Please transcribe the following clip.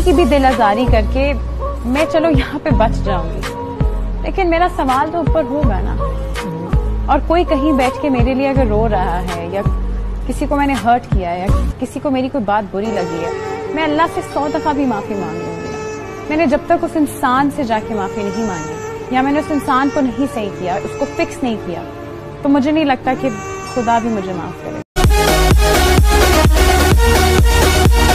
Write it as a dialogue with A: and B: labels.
A: की भी दिल आजारी करके मैं चलो यहाँ पे बच जाऊंगी, लेकिन मेरा सवाल तो ऊपर होगा ना। और कोई कहीं बैठ के मेरे लिए अगर रो रहा है या किसी को मैंने हर्ट किया है या किसी को मेरी कोई बात बुरी लगी है, मैं अल्लाह से 100 दफा भी माफी मांग लूंगी ना। मैंने जब तक उस इंसान से जाके माफी नहीं मांगी या मैंने उस इंसान को नहीं सही किया, उसको फिक्स नहीं किया, तो मुझे नहीं लगता कि खुदा भी मुझे माफ करे।